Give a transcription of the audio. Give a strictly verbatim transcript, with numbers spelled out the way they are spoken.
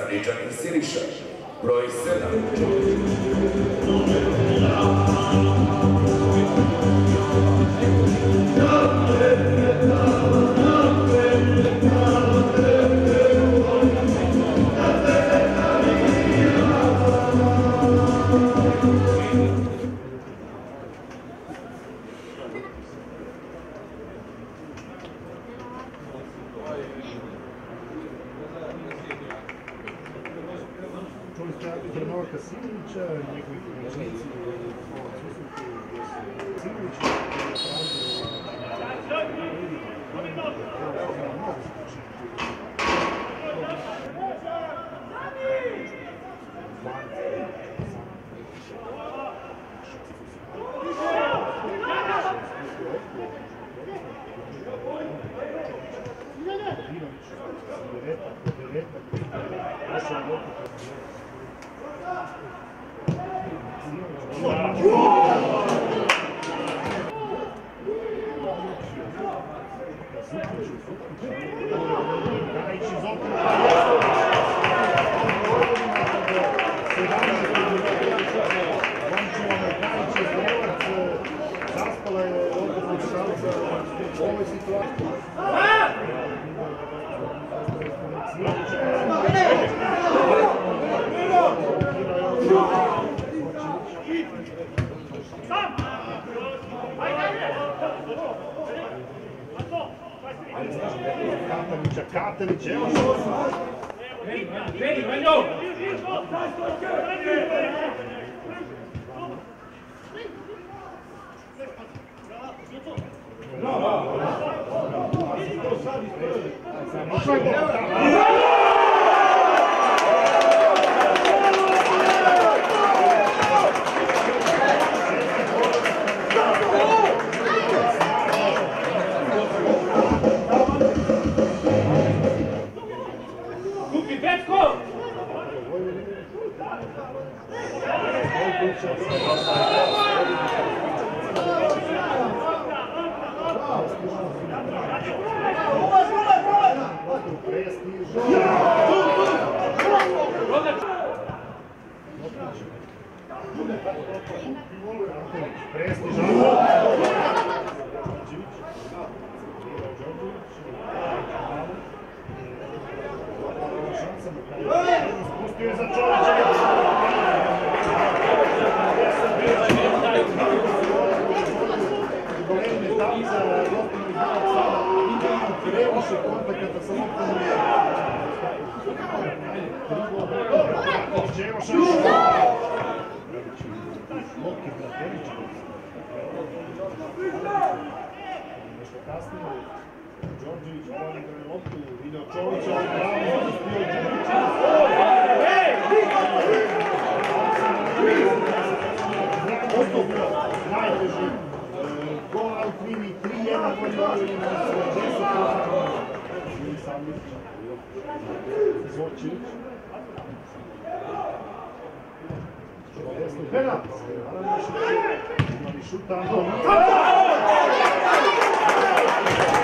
Saničanin Siniša, broj sedam. Čuli ste trenovaka Simovića, njegovi pomoćnici u susretu Simovića. Zaspala je odgovorna šansa u ovoj situaciji. Katanića, Katanić, evo što sam! Vedi, Vanjo! Spustio je za Čovića. Golemi metalca, Lopin i Bilak sada imaju previše kontakata sa Lopinom. Evo šansa. Lokin na Perića. Nešto kasnije. Đorđević poli da je loptu, video Čovića, ali bravo, uspio Đorđevića. Najteži gol Altvini, tri jedan vojni na Sveđesu. Ili Sandić, Zvočević. Penal! Imali šuta Antonija.